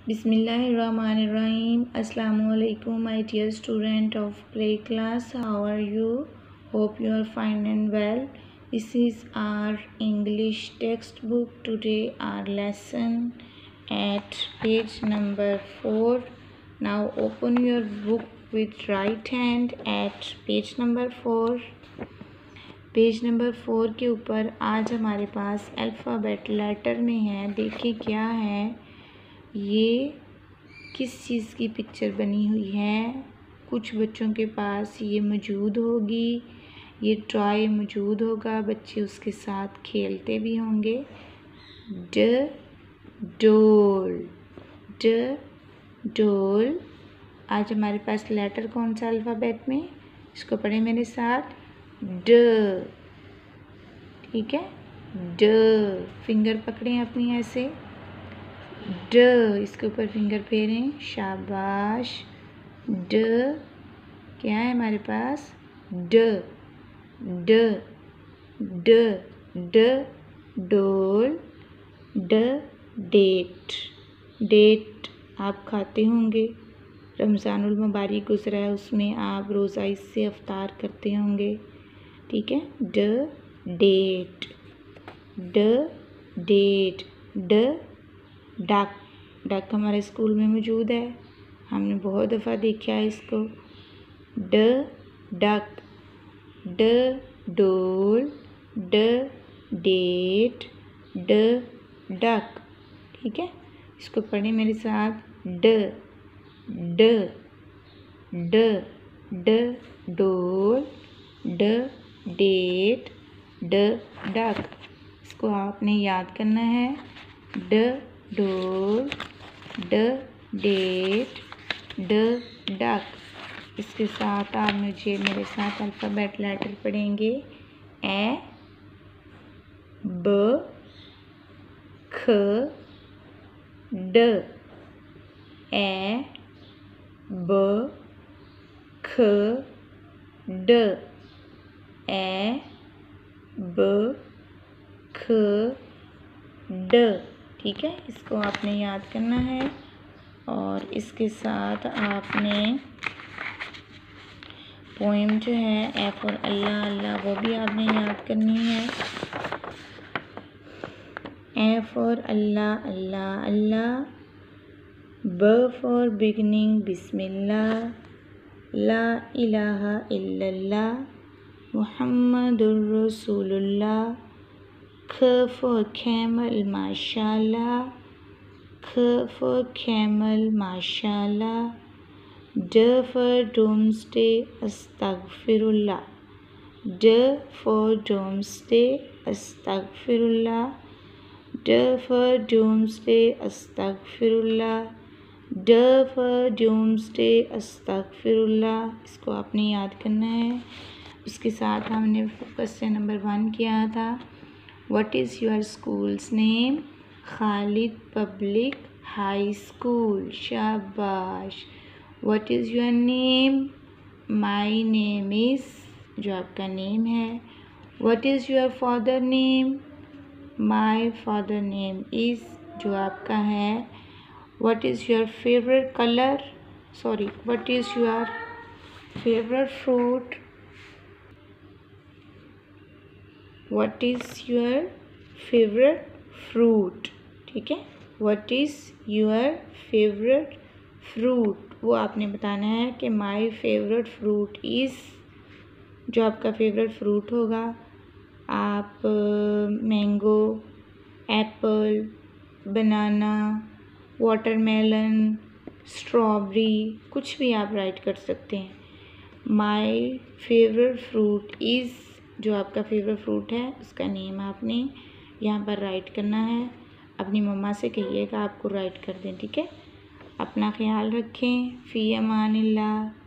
Bismillahirrahmanirrahim. Assalamu alaikum, my dear student of play class. How are you? Hope you are fine and well. This is our English textbook. Today our lesson at page number 4. Now open your book with right hand at page number 4. Page number 4 के ऊपर आज हमारे पास alphabet letter में है। देखिए क्या है, ये किस चीज़ की पिक्चर बनी हुई है। कुछ बच्चों के पास ये मौजूद होगी, ये टॉय मौजूद होगा, बच्चे उसके साथ खेलते भी होंगे। ड डोल, ड डोल। आज हमारे पास लेटर कौन सा अल्फ़ाबेट में, इसको पढ़े मेरे साथ, ड। ठीक है, ड। फिंगर पकड़ें अपनी ऐसे, ड, इसके ऊपर फिंगर फेरें, शाबाश। ड क्या है हमारे पास, ड ड ड ड डोल। ड डेट, डेट आप खाते होंगे, रमज़ानुल मुबारक गुज़रा है, उसमें आप रोज़ा इससे अफ्तार करते होंगे। ठीक है, ड डेट, ड डेट। ड डक, डक हमारे स्कूल में मौजूद है, हमने बहुत दफ़ा देखा है इसको। ड डक, ड डोल, ड डेट, ड डक। ठीक है, इसको पढ़ें मेरे साथ, ड ड ड ड डोल, ड डेट, ड डक। इसको आपने याद करना है, ड डोल, ड डेट, ड डक। इसके साथ आप मुझे मेरे साथ अल्फ़ाबेट लेटर पढ़ेंगे। ए ब ख ड, ए ब ख ड, ए ब ख ड। ठीक है, इसको आपने याद करना है और इसके साथ आपने पोएम जो है ए फॉर अल्लाह अल्लाह, वो भी आपने याद करनी है। ए फॉर अल्लाह अल्लाह अल्लाह, ब फॉर बिगनिंग बिस्मिल्लाह, ला इलाहा इल्लल्लाह मुहम्मदुर रसूलुल्लाह, ख फॉर कैमल माशाल्लाह, ख फॉर कैमल माशाल्लाह, ड फॉर डोम्सडे अस्तगफिरुल्लाह, ड फॉर डोम्सडे अस्तगफिरुल्लाह, ड फॉर डोम्सडे अस्तगफिरुल्लाह, ड फॉर डोम्सडे अस्तगफिरुल्लाह। इसको आपने याद करना है। उसके साथ हमने क्वेश्चन नंबर 1 किया था, what is your school's name, Khalid public high school, शाबाश। What is your name, my name is, जो आपका नेम है। What is your father name, my father name is, जो आपका है। What is your favourite colour, sorry, what is your favourite fruit, what is your favourite fruit. ठीक है, what is your favourite fruit, वो आपने बताना है कि माई फेवरेट फ्रूट इज़, जो आपका फेवरेट फ्रूट होगा। आप mango, apple, banana, watermelon, strawberry, कुछ भी आप राइट कर सकते हैं। माई फेवरेट फ्रूट इज़, जो आपका फेवरेट फ्रूट है उसका नेम आपने यहाँ पर राइट करना है। अपनी मम्मा से कहिएगा आपको राइट कर दें। ठीक है, अपना ख्याल रखें। फ़ी अमानिल्लाह।